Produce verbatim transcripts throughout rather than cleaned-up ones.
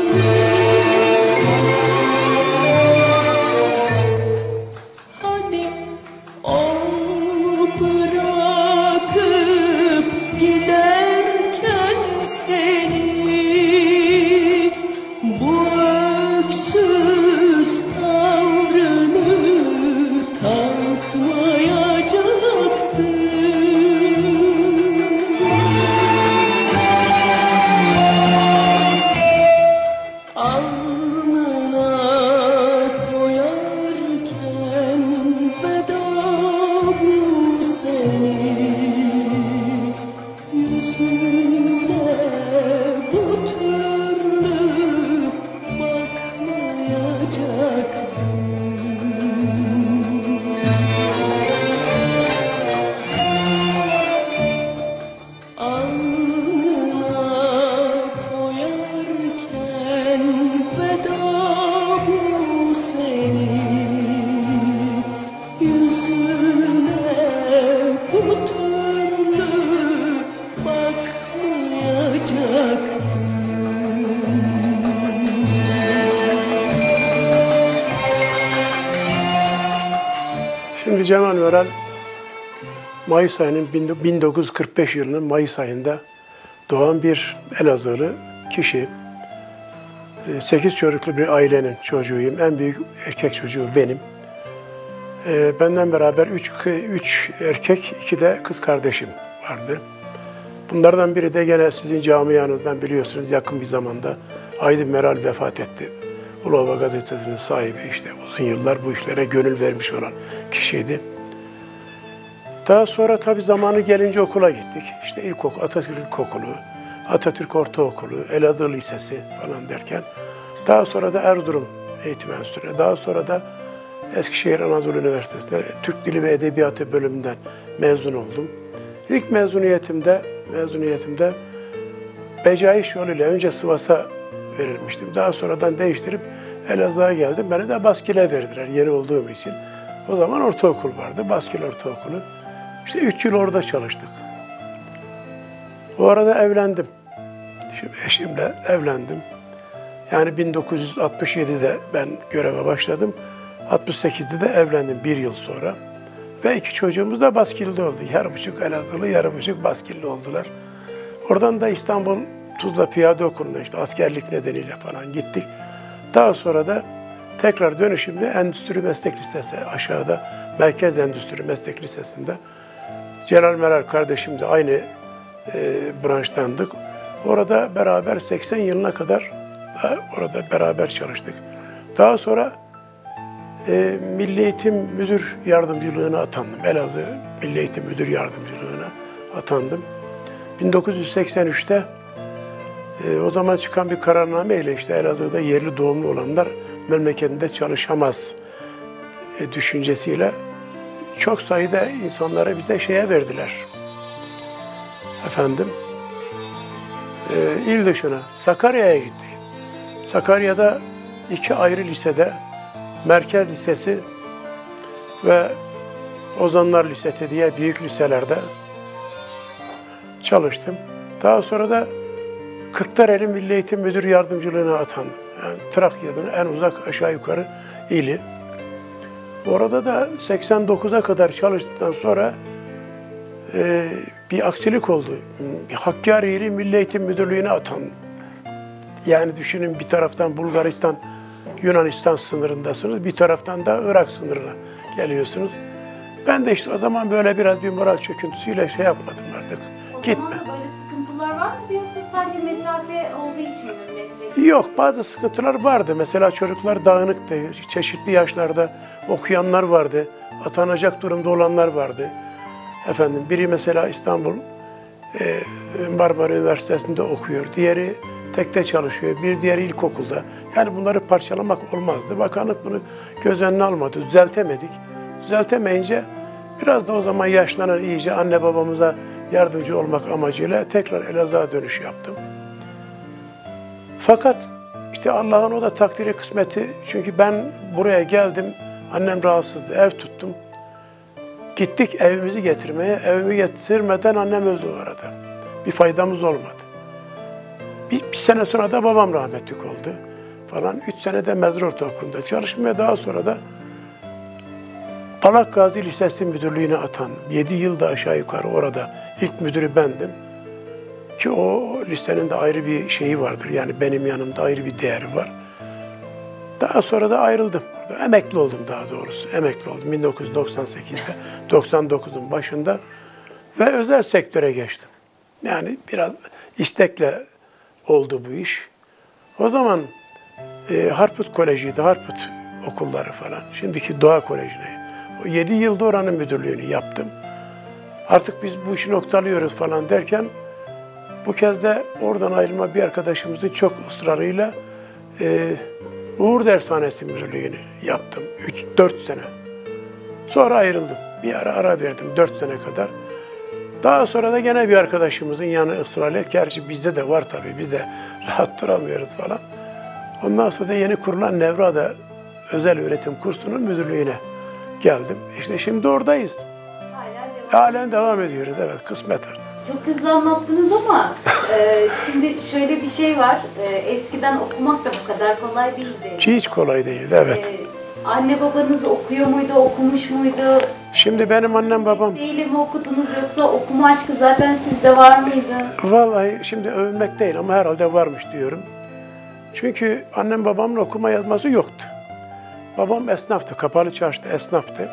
Şimdi Cemal Meral, Mayıs ayının bin dokuz yüz kırk beş yılının Mayıs ayında doğan bir Elazığlı kişi. Sekiz çocuklu bir ailenin çocuğuyum. En büyük erkek çocuğu benim. Benden beraber üç, üç erkek, iki de kız kardeşim vardı. Bunlardan biri de gene sizin camianızdan biliyorsunuz yakın bir zamanda Aydın Meral vefat etti. Ulova Gazetesi'nin sahibi, işte uzun yıllar bu işlere gönül vermiş olan kişiydi. Daha sonra tabii zamanı gelince okula gittik. İşte ilkokul, Atatürk İlkokulu, Atatürk Ortaokulu, Elazığ Lisesi falan derken daha sonra da Erzurum Eğitim Enstitüsü'ne, daha sonra da Eskişehir Anadolu Üniversitesi'nde Türk Dili ve Edebiyatı bölümünden mezun oldum. İlk mezuniyetimde, mezuniyetimde becaiş yoluyla önce Sivas'a verilmiştim. Daha sonradan değiştirip Elazığ'a geldim. Beni de Baskil'e verdiler yeni olduğum için. O zaman ortaokul vardı, Baskil Ortaokulu. İşte üç yıl orada çalıştık. O arada evlendim. Şimdi eşimle evlendim. Yani bin dokuz yüz altmış yedi'de ben göreve başladım. altmış sekiz'de de evlendim bir yıl sonra. Ve iki çocuğumuz da Baskil'de oldu. Yarı buçuk Elazığlı, yarı buçuk Baskilli oldular. Oradan da İstanbul Tuzla Piyade Okulu'na işte askerlik nedeniyle falan gittik. Daha sonra da tekrar dönüşümlü Endüstri Meslek Lisesi aşağıda Merkez Endüstri Meslek Lisesi'nde Celal Meral kardeşim de aynı e, branştandık. Orada beraber seksen yılına kadar da orada beraber çalıştık. Daha sonra e, Milli Eğitim Müdür Yardımcılığına atandım. Elazığ Milli Eğitim Müdür Yardımcılığına atandım. bin dokuz yüz seksen üç'te e, o zaman çıkan bir kararname ile işte Elazığ'da yerli doğumlu olanlar memleketinde çalışamaz e, düşüncesiyle çok sayıda insanlara bize şeye verdiler. Efendim, e, il dışına, Sakarya'ya gittik. Sakarya'da iki ayrı lisede, Merkez Lisesi ve Ozanlar Lisesi diye büyük liselerde çalıştım. Daha sonra da Kırklareli Milli Eğitim Müdür Yardımcılığına atandım. Yani Trakya'nın en uzak aşağı yukarı ili. Orada da seksen dokuz'a kadar çalıştıktan sonra e, bir aksilik oldu. Hakkari ili Milli Eğitim Müdürlüğü'ne atandım. Yani düşünün, bir taraftan Bulgaristan, Yunanistan sınırındasınız, bir taraftan da Irak sınırına geliyorsunuz. Ben de işte o zaman böyle biraz bir moral çöküntüsüyle şey yapmadım artık. O Gitme. zaman da böyle sıkıntılar var mıydı yoksa sadece mesafe olduğu için mi meslek? Yok, bazı sıkıntılar vardı. Mesela çocuklar dağınıktı, çeşitli yaşlarda okuyanlar vardı, atanacak durumda olanlar vardı. Efendim, biri mesela İstanbul e, Marmara Üniversitesi'nde okuyor, diğeri tekte çalışıyor, bir diğeri ilkokulda. Yani bunları parçalamak olmazdı. Bakanlık bunu göz önüne almadı, düzeltemedik. Düzeltemeyince biraz da o zaman yaşlanan iyice anne babamıza yardımcı olmak amacıyla tekrar Elazığ'a dönüş yaptım. Fakat işte Allah'ın o da takdiri kısmeti. Çünkü ben buraya geldim, annem rahatsızdı, ev tuttum. Gittik evimizi getirmeye, evimi getirmeden annem öldü o arada. Bir faydamız olmadı. Bir, bir sene sonra da babam rahmetlik oldu falan. Üç sene de Mezar Ortaokulu'nda çalıştım ve daha sonra da Balak Gazi Lisesi müdürlüğüne atandım. Yedi yılda aşağı yukarı orada. İlk müdürü bendim. Ki o lisenin de ayrı bir şeyi vardır. Yani benim yanımda ayrı bir değeri var. Daha sonra da ayrıldım. Orada emekli oldum daha doğrusu. Emekli oldum bin dokuz yüz doksan sekizde, doksan dokuzun başında ve özel sektöre geçtim. Yani biraz istekle oldu bu iş. O zaman e, Harput Koleji'ydi, Harput okulları falan. Şimdiki Doğa Koleji'ne. O yedi yılda oranın müdürlüğünü yaptım. Artık biz bu işi noktalıyoruz falan derken bu kez de oradan ayrılma bir arkadaşımızın çok ısrarıyla e, Uğur Dershanesi müdürlüğünü yaptım. üç dört sene. Sonra ayrıldım. Bir ara ara verdim dört sene kadar. Daha sonra da gene bir arkadaşımızın yanı ısrarla, gerçi bizde de var tabii, biz de rahat duramıyoruz falan. Ondan sonra da yeni kurulan Nevra'da Özel Öğretim Kursu'nun müdürlüğüne geldim. İşte şimdi oradayız. Halen devam. Halen devam ediyoruz, evet, kısmet artık. Çok hızlı anlattınız ama e, şimdi şöyle bir şey var. E, eskiden okumak da bu kadar kolay değildi. Hiç kolay değildi, evet. E, anne babanız okuyor muydu, okumuş muydu? Şimdi benim annem babam... Mesleğiyle mi okudunuz yoksa okuma aşkı zaten sizde var mıydı? Vallahi şimdi övünmek değil ama herhalde varmış diyorum. Çünkü annem babamın okuma yazması yoktu. Babam esnaftı, kapalı çarşıda esnaftı.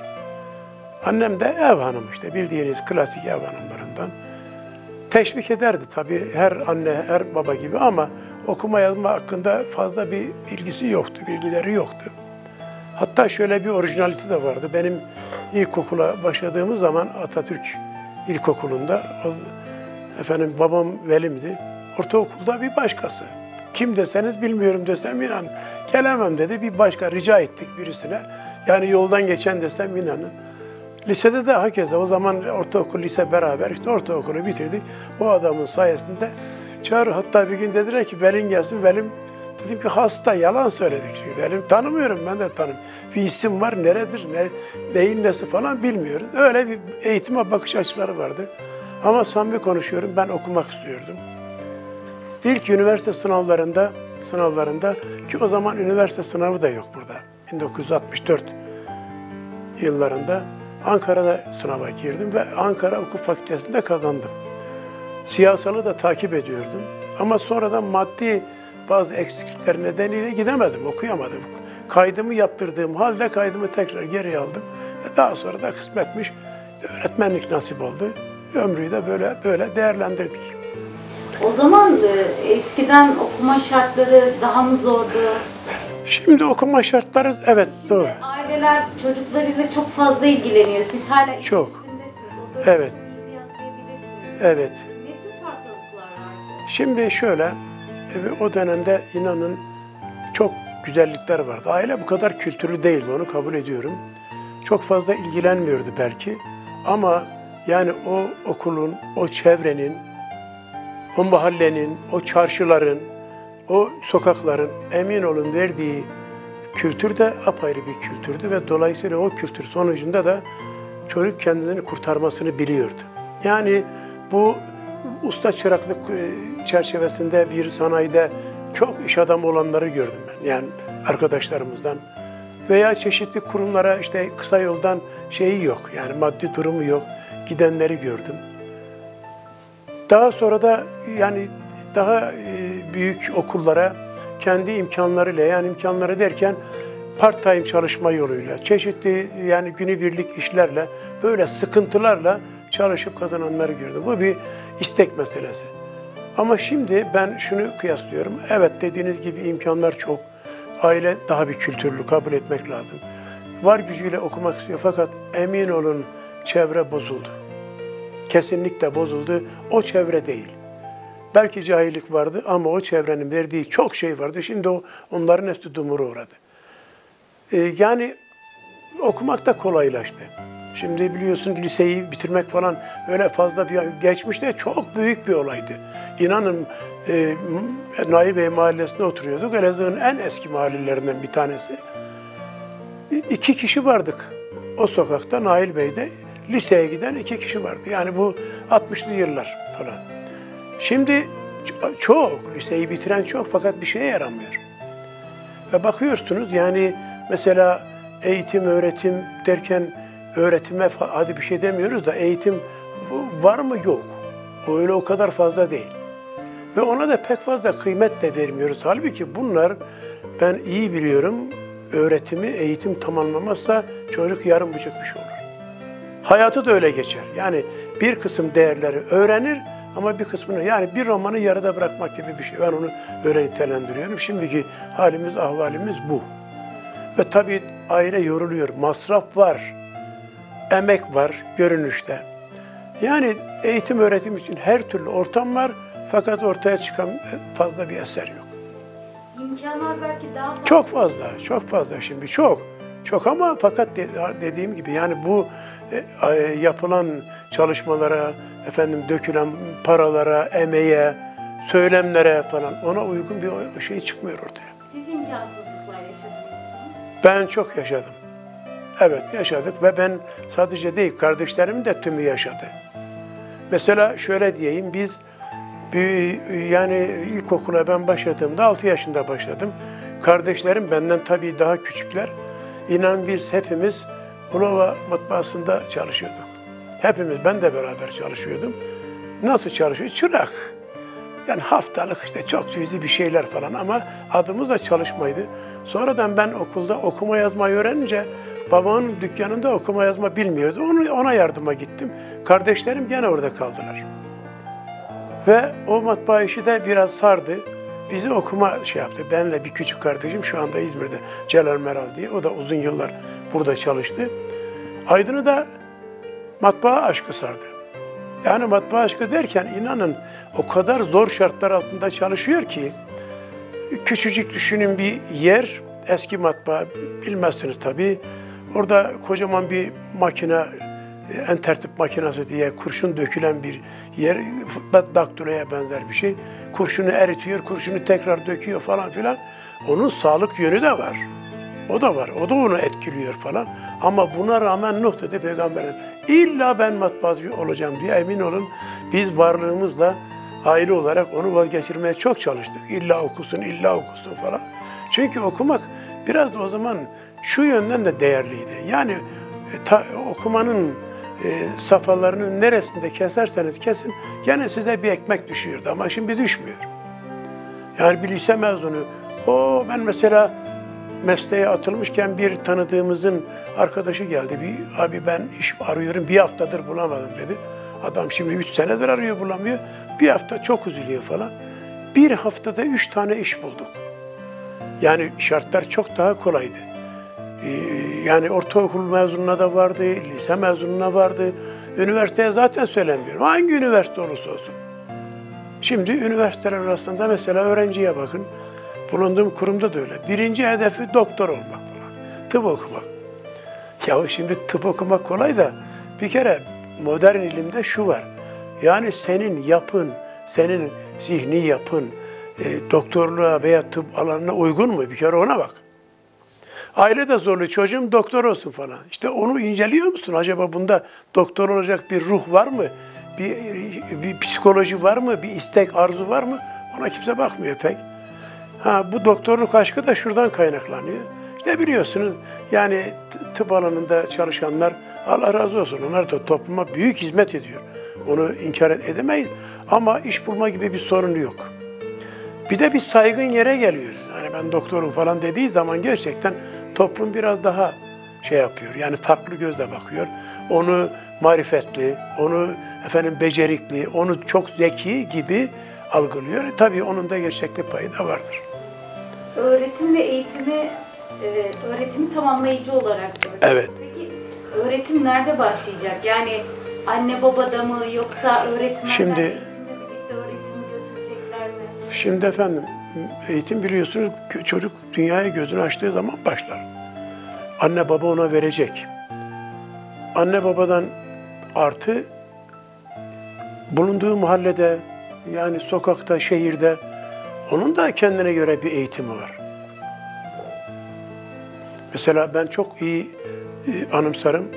Annem de ev hanımı, işte bildiğiniz klasik ev hanımlarından. Teşvik ederdi tabii her anne, her baba gibi ama okuma yazma hakkında fazla bir bilgisi yoktu, bilgileri yoktu. Hatta şöyle bir orijinalite de vardı. Benim ilkokula başladığımız zaman Atatürk İlkokulu'nda, o, efendim babam velimdi. Ortaokulda bir başkası. Kim deseniz bilmiyorum desem inan. Gelemem dedi. Bir başka rica ettik birisine. Yani yoldan geçen desem inanın. Lisede de hakeza o zaman ortaokul, lise beraber işte ortaokulu bitirdik. O adamın sayesinde çağır. Hatta bir gün dediler ki velin gelsin. Velim dedim ki hasta, yalan söyledik. Çünkü velim tanımıyorum, ben de tanımıyorum. Bir isim var, neredir, ne, neyin nesi falan bilmiyoruz. Öyle bir eğitime bakış açıları vardı. Ama samimi konuşuyorum, ben okumak istiyordum. İlk üniversite sınavlarında, sınavlarında ki o zaman üniversite sınavı da yok burada. bin dokuz yüz altmış dört yıllarında Ankara'da sınava girdim ve Ankara Hukuk Fakültesi'nde kazandım. Siyasalı da takip ediyordum. Ama sonradan maddi bazı eksiklikler nedeniyle gidemedim, okuyamadım. Kaydımı yaptırdığım halde kaydımı tekrar geri aldım. Ve daha sonra da kısmetmiş, öğretmenlik nasip oldu. Ömrüyü de böyle böyle değerlendirdik. O zaman e, eskiden okuma şartları daha mı zordu? Şimdi okuma şartları, evet, doğru. Aileler çocuklarıyla çok fazla ilgileniyor. Siz hala Çok. içerisindesiniz. O dönemi Evet. iyi kıyaslayabilirsiniz. Evet. Ne tür farklılıklar vardı? Şimdi şöyle, e, o dönemde inanın çok güzellikler vardı. Aile bu kadar kültürlü değildi, onu kabul ediyorum. Çok fazla ilgilenmiyordu belki. Ama yani o okulun, o çevrenin, o mahallenin, o çarşıların, o sokakların emin olun verdiği kültür de apayrı bir kültürdü ve dolayısıyla o kültür sonucunda da çocuk kendini kurtarmasını biliyordu. Yani bu usta çıraklık çerçevesinde bir sanayide çok iş adamı olanları gördüm ben. Yani arkadaşlarımızdan veya çeşitli kurumlara işte kısa yoldan şeyi yok, yani maddi durumu yok, gidenleri gördüm. Daha sonra da yani daha büyük okullara kendi imkanlarıyla, yani imkanları derken part-time çalışma yoluyla, çeşitli yani günübirlik işlerle, böyle sıkıntılarla çalışıp kazananları gördüm. Bu bir istek meselesi. Ama şimdi ben şunu kıyaslıyorum. Evet, dediğiniz gibi imkanlar çok. Aile daha bir kültürlü, kabul etmek lazım. Var gücüyle okumak istiyor fakat emin olun çevre bozuldu. Kesinlikle bozuldu. O çevre değil. Belki cahillik vardı ama o çevrenin verdiği çok şey vardı. Şimdi o onların hepsi dumura uğradı. Ee, yani okumak da kolaylaştı. Şimdi biliyorsun liseyi bitirmek falan öyle fazla bir geçmişte çok büyük bir olaydı. İnanın e, Nail Bey mahallesinde oturuyorduk. Elazığ'ın en eski mahallelerinden bir tanesi. İki kişi vardık o sokakta, Nail Bey'de. Liseye giden iki kişi vardı. Yani bu altmışlı yıllar falan. Şimdi Çok, liseyi bitiren çok fakat bir şeye yaramıyor. Ve bakıyorsunuz yani mesela eğitim, öğretim derken öğretime hadi bir şey demiyoruz da eğitim var mı? Yok. O öyle o kadar fazla değil. Ve ona da pek fazla kıymet de vermiyoruz. Halbuki bunlar ben iyi biliyorum, öğretimi, eğitim tamamlamazsa çocuk yarım buçuk bir şey olur. Hayatı da öyle geçer. Yani bir kısım değerleri öğrenir ama bir kısmını yani bir romanı yarıda bırakmak gibi bir şey. Ben onu öyle nitelendiriyorum. Şimdiki halimiz, ahvalimiz bu. Ve tabii aile yoruluyor, masraf var, emek var görünüşte. Yani eğitim öğretim için her türlü ortam var fakat ortaya çıkan fazla bir eser yok. İmkanlar belki daha fazla. Çok fazla, çok fazla şimdi çok. Çok ama fakat dediğim gibi yani bu e, yapılan çalışmalara, efendim dökülen paralara, emeğe, söylemlere falan ona uygun bir şey çıkmıyor ortaya. Siz imkansızlıklar yaşadınız mı? Ben çok yaşadım. Evet yaşadık ve ben sadece değil kardeşlerim de tümü yaşadı. Mesela şöyle diyeyim biz bir, yani ilkokula ben başladığımda altı yaşında başladım. Kardeşlerim benden tabii daha küçükler. İnan biz hepimiz Ulova matbaasında çalışıyorduk. Hepimiz, ben de beraber çalışıyordum. Nasıl çalışıyor? Çırak. Yani haftalık işte çok cüzi bir şeyler falan ama adımız da çalışmaydı. Sonradan ben okulda okuma yazmayı öğrenince babamın dükkanında okuma yazma bilmiyordu. Onu, ona yardıma gittim. Kardeşlerim gene orada kaldılar. Ve o matbaa işi de biraz sardı. Bizi okuma şey yaptı. Benle bir küçük kardeşim şu anda İzmir'de Celal Meral diye. O da uzun yıllar burada çalıştı. Aydın'ı da matbaa aşkı sardı. Yani matbaa aşkı derken inanın o kadar zor şartlar altında çalışıyor ki küçücük düşünün bir yer, eski matbaa bilmezsiniz tabii. Orada kocaman bir makine, en tertip makinesi diye kurşun dökülen bir yer, daktiloya benzer bir şey. Kurşunu eritiyor, kurşunu tekrar döküyor falan filan. Onun sağlık yönü de var. O da var, o da onu etkiliyor falan. Ama buna rağmen Nuh dedi Peygamber'den, illa ben matbaacı olacağım diye emin olun. Biz varlığımızla aile olarak onu vazgeçirmeye çok çalıştık. İlla okusun, illa okusun falan. Çünkü okumak biraz da o zaman şu yönden de değerliydi. Yani ta, okumanın e, safhalarının neresinde keserseniz kesin gene size bir ekmek düşüyordu ama şimdi düşmüyor. Yani bir lise mezunu, o ben mesela mesleğe atılmışken bir tanıdığımızın arkadaşı geldi. Bir, abi ben iş arıyorum, bir haftadır bulamadım dedi. Adam şimdi üç senedir arıyor, bulamıyor. Bir hafta çok üzülüyor falan. Bir haftada üç tane iş bulduk. Yani şartlar çok daha kolaydı. Ee, yani ortaokul mezununa da vardı, lise mezununa vardı. Üniversiteye zaten söylemiyorum. Hangi üniversite olursa olsun. Şimdi üniversiteler arasında mesela öğrenciye bakın. Bulunduğum kurumda da öyle. Birinci hedefi doktor olmak falan. Tıp okumak. Ya şimdi tıp okumak kolay da bir kere modern ilimde şu var. Yani senin yapın, senin zihni yapın e, doktorluğa veya tıp alanına uygun mu? Bir kere ona bak. Aile de zorluyor. Çocuğum doktor olsun falan. İşte onu inceliyor musun? Acaba bunda doktor olacak bir ruh var mı? Bir, bir psikoloji var mı? Bir istek, arzu var mı? Ona kimse bakmıyor pek. Ha, bu doktorluk aşkı da şuradan kaynaklanıyor. İşte biliyorsunuz yani tıp alanında çalışanlar Allah razı olsun. Onlar da topluma büyük hizmet ediyor. Onu inkar edemeyiz. Ama iş bulma gibi bir sorunu yok. Bir de bir saygın yere geliyor. Yani ben doktorum falan dediği zaman gerçekten toplum biraz daha şey yapıyor. Yani farklı gözle bakıyor. Onu marifetli, onu efendim becerikli, onu çok zeki gibi algılıyor. E, tabii onun da gerçeklik payı da vardır. Öğretim ve eğitimi, e, öğretimi tamamlayıcı olarak. Evet. Peki öğretim nerede başlayacak? Yani anne babada mı yoksa öğretmenler Şimdi, eğitimle birlikte öğretimi götürecekler mi? Şimdi efendim eğitim biliyorsunuz çocuk dünyaya gözünü açtığı zaman başlar. Anne baba ona verecek. Anne babadan artı bulunduğu mahallede yani sokakta, şehirde onun da kendine göre bir eğitimi var. Mesela ben çok iyi e, anımsarım.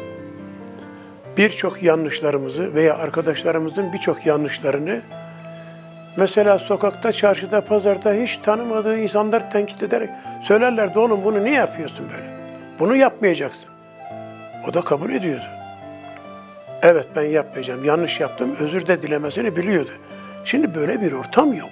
Birçok yanlışlarımızı veya arkadaşlarımızın birçok yanlışlarını Mesela sokakta, çarşıda, pazarda hiç tanımadığı insanlar tenkit ederek söylerlerdi, oğlum bunu niye yapıyorsun böyle? Bunu yapmayacaksın. O da kabul ediyordu. Evet, ben yapmayacağım, yanlış yaptım, özür de dilemesini biliyordu. Şimdi böyle bir ortam yok.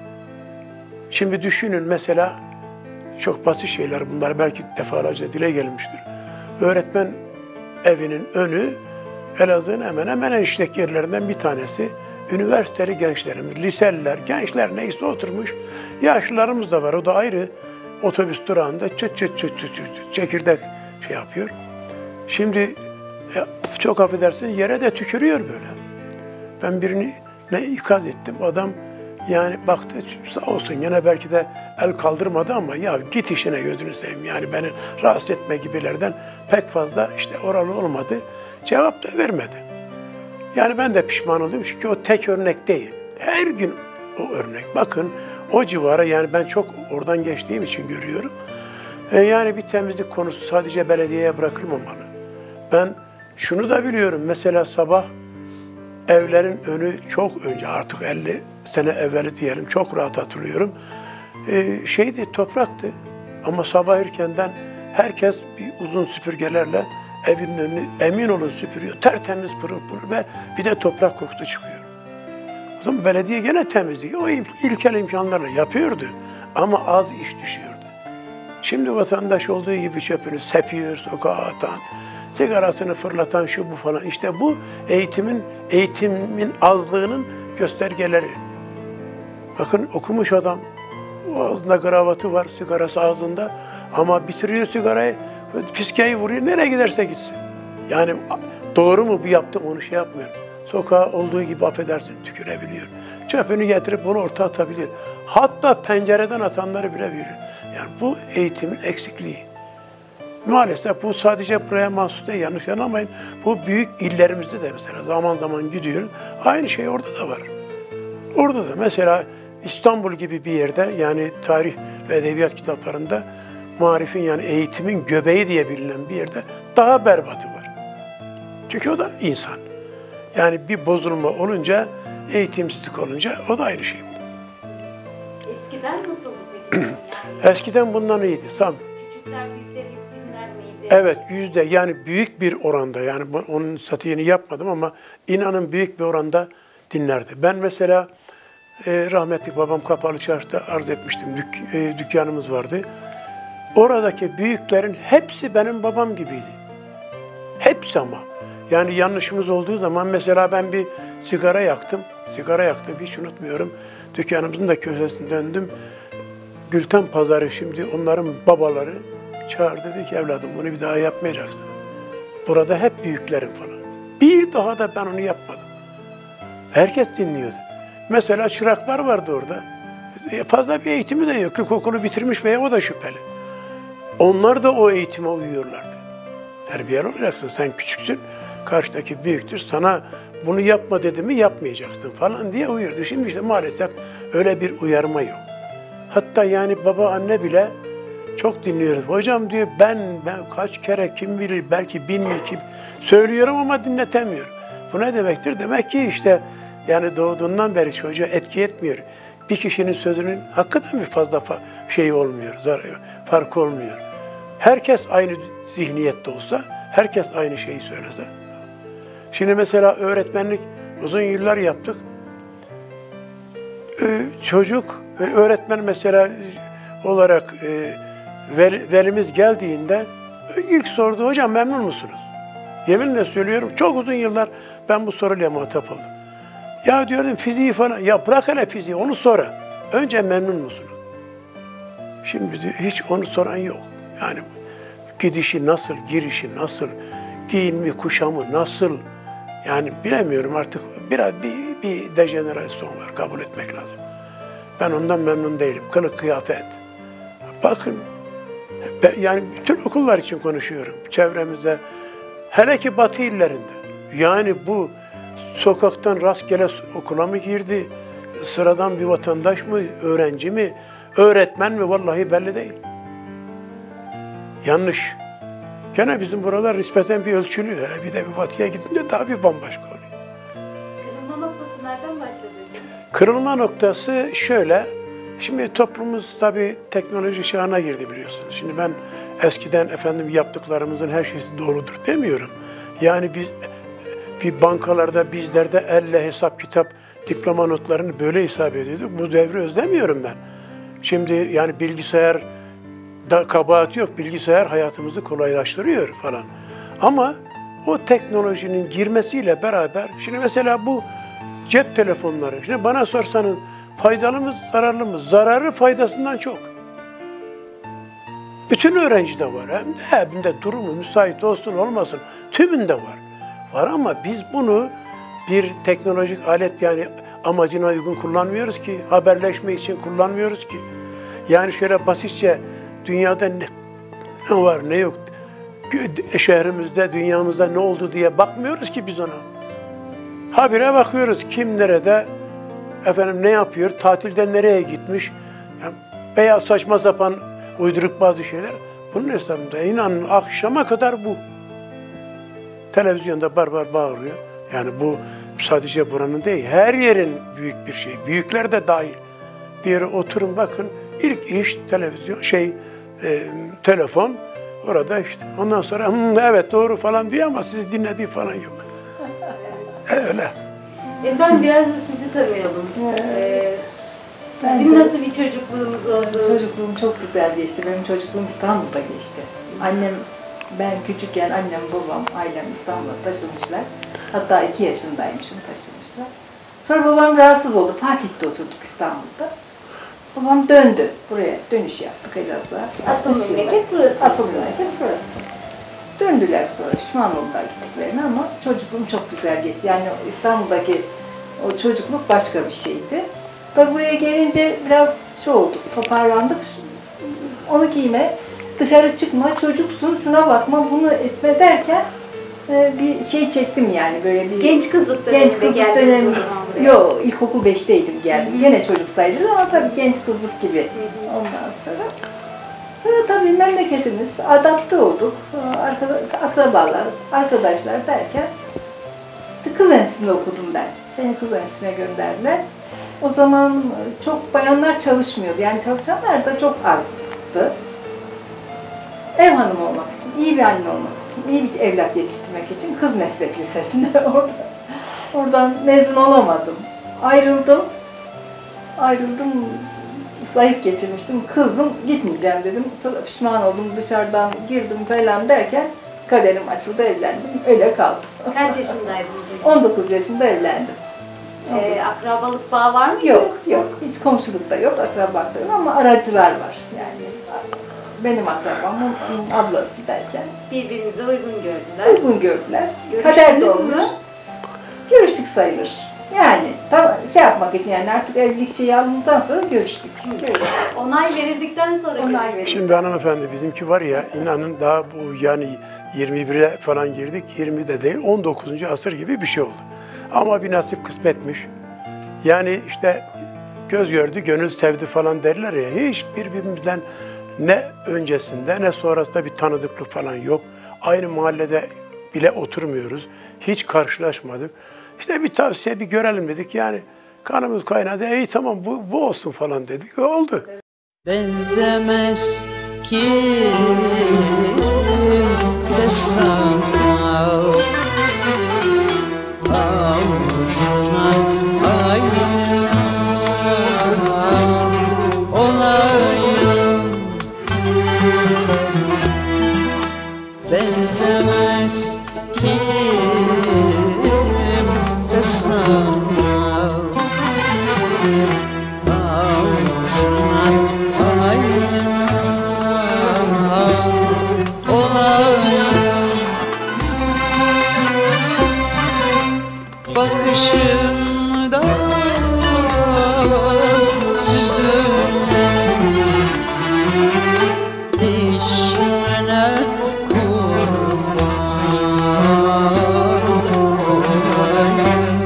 Şimdi düşünün mesela, çok basit şeyler bunlar, belki defalarca dile gelmiştir. Öğretmen evinin önü Elazığ'ın hemen hemen en işlek yerlerinden bir tanesi. Üniversiteli gençlerimiz, liseliler, gençler neyse oturmuş. Yaşlılarımız da var, o da ayrı. Otobüs durağında çıt çıt çıt çıt çıt çekirdek şey yapıyor. Şimdi çok affedersin yere de tükürüyor böyle. Ben birini ne ikaz ettim, adam yani baktı, sağ olsun yine belki de el kaldırmadı ama ya git işine gözünü seveyim, yani beni rahatsız etme gibilerden pek fazla işte oralı olmadı. Cevap da vermedi. Yani ben de pişman oldum çünkü o tek örnek değil. Her gün o örnek. Bakın o civara, yani ben çok oradan geçtiğim için görüyorum. E yani bir temizlik konusu sadece belediyeye bırakılmamalı. Ben şunu da biliyorum. Mesela sabah evlerin önü çok önce, artık elli sene evveli diyelim, çok rahat hatırlıyorum. E, şeydi, topraktı. Ama sabah erkenden herkes bir uzun süpürgelerle evin önünü emin olun süpürüyor. Tertemiz pırıl pırıl ve bir de toprak kokusu çıkıyor. O zaman belediye gene temizliği o ilkel imkanlarla yapıyordu. Ama az iş düşüyordu. Şimdi vatandaş olduğu gibi çöpünü sepiyor, sokağa atan, sigarasını fırlatan, şu bu falan. İşte bu eğitimin, eğitimin azlığının göstergeleri. Bakın okumuş adam, ağzında kravatı var, sigarası ağzında ama bitiriyor sigarayı, fiskeyi vuruyor, nereye giderse gitsin. Yani doğru mu bu yaptım, onu şey yapmıyor. Sokağa olduğu gibi affedersin tükürebiliyor. Çöpünü getirip onu ortaya atabiliyor. Hatta pencereden atanları bile biliyor. Yani bu eğitimin eksikliği. Maalesef bu sadece buraya mahsus değil, yanlış anlamayın. Bu büyük illerimizde de mesela zaman zaman gidiyorum. Aynı şey orada da var. Orada da mesela İstanbul gibi bir yerde, yani tarih ve edebiyat kitaplarında marifin, yani eğitimin göbeği diye bilinen bir yerde daha berbatı var. Çünkü o da insan. Yani bir bozulma olunca, eğitimsizlik olunca o da aynı şey. Eskiden nasıldı peki? Yani eskiden bundan iyiydi. Sam. küçükler büyükleri hep dinler miydi? Evet, yüzde, yani büyük bir oranda, yani onun statistiğini yapmadım ama inanın büyük bir oranda dinlerdi. Ben mesela e, rahmetli babam Kapalı Çarşı'da arz etmiştim, Dük, e, dükkanımız vardı. Oradaki büyüklerin hepsi benim babam gibiydi. Hepsi ama. Yani yanlışımız olduğu zaman mesela ben bir sigara yaktım. Sigara yaktım, hiç unutmuyorum. Dükkanımızın da köşesine döndüm. Gülten Pazarı, şimdi onların babaları çağırdı, dedi ki evladım bunu bir daha yapmayacaksın. Burada hep büyüklerin falan. Bir daha da ben onu yapmadım. Herkes dinliyordu. Mesela çıraklar vardı orada. Fazla bir eğitimi de yok. İlkokulu bitirmiş veya o da şüpheli. Onlar da o eğitime uyuyorlardı. Terbiyeli olacaksın, sen küçüksün, karşıdaki büyüktür, sana bunu yapma dedi mi yapmayacaksın falan diye uyuyordu. Şimdi işte maalesef öyle bir uyarma yok. Hatta yani baba anne bile çok dinliyoruz. Hocam diyor ben ben kaç kere kim bilir belki bin yıl kim söylüyorum ama dinletemiyorum. Bu ne demektir? Demek ki işte yani doğduğundan beri çocuğa etki etmiyor. Bir kişinin sözünün hakikaten bir fazla şey olmuyor, zararı, farkı olmuyor. Herkes aynı zihniyette olsa, herkes aynı şeyi söylese. Şimdi mesela öğretmenlik uzun yıllar yaptık. Ee, çocuk, öğretmen mesela olarak e, vel, velimiz geldiğinde ilk sordu, hocam memnun musunuz? Yeminle söylüyorum, çok uzun yıllar ben bu soruyla muhatap oldum. Ya diyordum fiziği falan, ya bırak hele fiziği, onu sonra. Önce memnun musunuz? Şimdi hiç onu soran yok. Yani gidişi nasıl, girişi nasıl, giyinmi, kuşamı nasıl? Yani bilemiyorum artık, biraz bir, bir dejenerasyon var, kabul etmek lazım. Ben ondan memnun değilim. Kılık kıyafet. Bakın, yani bütün okullar için konuşuyorum. Çevremizde, hele ki Batı illerinde. Yani bu sokaktan rastgele okula mı girdi? Sıradan bir vatandaş mı, öğrenci mi, öğretmen mi? Vallahi belli değil. Yanlış. Gene bizim buralar nispeten bir ölçülü. Hele bir de bir batıya gidince daha bir bambaşka oluyor. Kırılma noktası nereden başladı? Kırılma noktası şöyle, şimdi toplumumuz tabii teknoloji çağına girdi biliyorsunuz. Şimdi ben eskiden efendim yaptıklarımızın her şeysi doğrudur demiyorum. Yani biz bir bankalarda bizlerde elle hesap kitap diploma notlarını böyle hesap ediyorduk. Bu devri özlemiyorum ben. Şimdi yani bilgisayar da kabahati yok. Bilgisayar hayatımızı kolaylaştırıyor falan. Ama o teknolojinin girmesiyle beraber şimdi mesela bu cep telefonları. Şimdi bana sorsanız faydalı mı, zararlı mı? Zararı faydasından çok. Bütün öğrencide var. Hem de hem de durumu müsait olsun olmasın. Tümünde var. Var ama biz bunu bir teknolojik alet yani amacına uygun kullanmıyoruz ki. Haberleşme için kullanmıyoruz ki. Yani şöyle basitçe dünyada ne, ne var ne yok. Şehrimizde, dünyamızda ne oldu diye bakmıyoruz ki biz ona. Habire bakıyoruz. Kim nerede, efendim ne yapıyor, tatilde nereye gitmiş yani veya saçma sapan uyduruk bazı şeyler. Bunun hesabında inanın akşama kadar bu. Televizyonda barbar bağırıyor. Yani bu sadece buranın değil, her yerin büyük bir şey. Büyükler de dahil. Bir yere oturun bakın, ilk iş televizyon, şey, e, telefon. Orada işte. Ondan sonra evet doğru falan diyor ama siz dinlediği falan yok. Öyle. Efendim biraz da sizi tanıyalım. Ee, sizin de, nasıl bir çocukluğunuz oldu? Çocukluğum çok güzel geçti. Benim çocukluğum İstanbul'da geçti. Annem, ben küçükken annem, babam, ailem İstanbul'a taşınmışlar. Hatta iki yaşındaymışım taşınmışlar. Sonra babam rahatsız oldu. Fatih'te oturduk İstanbul'da. Babam döndü. Buraya dönüş yaptık Elazığ'a. Asıl memleket burası. Asıl memleket burası. Döndüler sonra, pişman oldular gittiklerine ama çocukluğum çok güzel geçti. Yani İstanbul'daki o çocukluk başka bir şeydi. Tabi buraya gelince biraz şey olduk, toparlandık. Onu giyme, dışarı çıkma, çocuksun, şuna bakma, bunu etme derken bir şey çektim yani böyle bir... Genç kızlık döneminde genç kızlık dönemi. Yok, ilkokul beşteydim geldim. Yine çocuk sayılır ama tabii genç kızlık gibi. Ondan sonra... Sonra tabii memleketimiz, adapte olduk, akrabalar, arkadaşlar derken kız enstitüsünde okudum ben. Beni kız enstitüsüne gönderdiler. O zaman çok bayanlar çalışmıyordu, yani çalışanlar da çok azdı. Ev hanımı olmak için, iyi bir anne olmak için, iyi bir evlat yetiştirmek için kız meslek lisesinde orada. Oradan mezun olamadım. Ayrıldım. Ayrıldım. Zayıf getirmiştim, kızdım, gitmeyeceğim dedim. Sonra pişman oldum, dışarıdan girdim falan derken kaderim açıldı, evlendim. Öyle kaldım. Kaç yaşındaydınız? on dokuz yaşında evlendim. Ee, akrabalık bağı var mı? Yok, yok. Hiç komşulukta yok, akrabalıkta yok ama aracılar var. Yani benim akrabamın ablası derken. Birbirinize uygun gördüler. Uygun gördüler. Görüştünüz Kader de olmuş. mü? Görüştük sayılır. Yani şey yapmak için yani artık evlilik şeyi alındıktan sonra görüştük. görüştük. Onay verildikten sonra Onay görüştük. verildi. Şimdi hanımefendi bizimki var ya inanın daha bu yani yirmi bire falan girdik. yirmide değil on dokuzuncu asır gibi bir şey oldu. Ama bir nasip kısmetmiş. Yani işte göz gördü, gönül sevdi falan derler ya. Hiç birbirimizden ne öncesinde ne sonrasında bir tanıdıklık falan yok. Aynı mahallede bile oturmuyoruz. Hiç karşılaşmadık. İşte bir tavsiye bir görelim dedik. Yani kanımız kaynadı. İyi tamam bu, bu olsun falan dedik. Ve oldu. Benzemez kimse sana, tavrına ayna olayım. Benzemez kimse sana, tavrına ayna olayım. Bakışından süzülen dişine kurban olayım.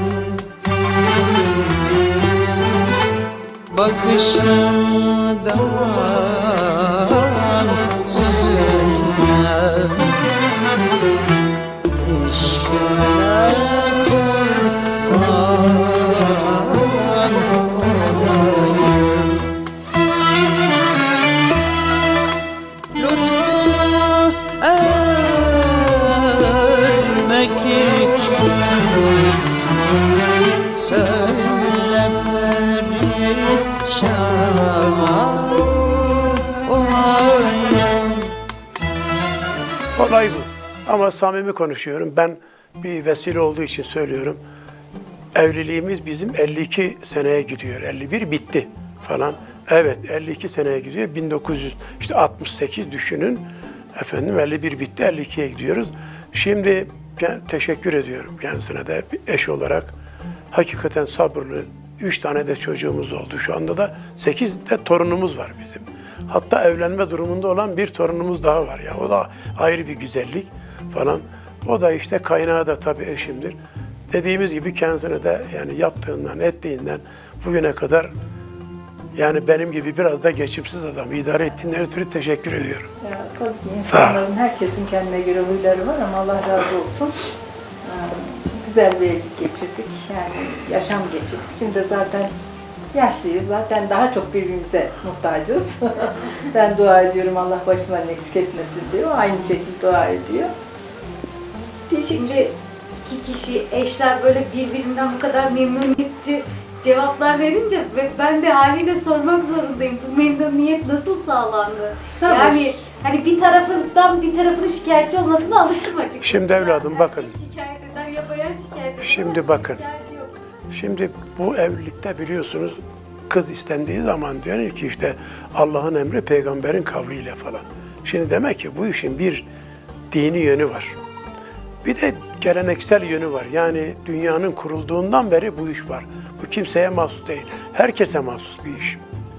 Bakışından süzülen dişine kurban Olay bu. Ama samimi konuşuyorum. Ben bir vesile olduğu için söylüyorum. Evliliğimiz bizim elli iki seneye gidiyor. elli bir bitti falan. Evet, elli iki seneye gidiyor. bin dokuz yüz işte altmış sekiz düşünün. Efendim elli bir bitti, elli ikiye gidiyoruz. Şimdi teşekkür ediyorum kendisine de bir eş olarak. Hakikaten sabırlı. Üç tane de çocuğumuz oldu. Şu anda da sekiz de torunumuz var bizim. Hatta evlenme durumunda olan bir torunumuz daha var ya. O da ayrı bir güzellik falan. O da işte kaynağı da tabii eşimdir. Dediğimiz gibi kendisine de yani yaptığından, ettiğinden bugüne kadar yani benim gibi biraz da geçimsiz adam idare ettiğinden ötürü teşekkür ediyorum. Ya, tabii ki insanların, herkesin kendine göre huyları var ama Allah razı olsun. Güzel bir evlilik geçirdik, yani yaşam geçirdik. Şimdi zaten yaşlıyız, zaten daha çok birbirimize muhtacız. Ben dua ediyorum, Allah başımdan eksik etmesin diyor, aynı şekilde dua ediyor. Şimdi iki kişi, eşler böyle birbirinden bu kadar memnuniyetçi cevaplar verince ve ben de haliyle sormak zorundayım. Bu memnuniyet nasıl sağlandı? Sabır. Yani hani bir tarafından bir tarafının şikayetçi olmasına alıştım açıkçası. Şimdi evladım Yani bakın. şikayet eder ya bayan şikayet eder. Şimdi bakın. Yok. Şimdi bu evlilikte biliyorsunuz kız istendiği zaman diyor ki işte Allah'ın emri peygamberin kavliyle falan. Şimdi demek ki bu işin bir dini yönü var. Bir de geleneksel yönü var. Yani dünyanın kurulduğundan beri bu iş var. Bu kimseye mahsus değil. Herkese mahsus bir iş.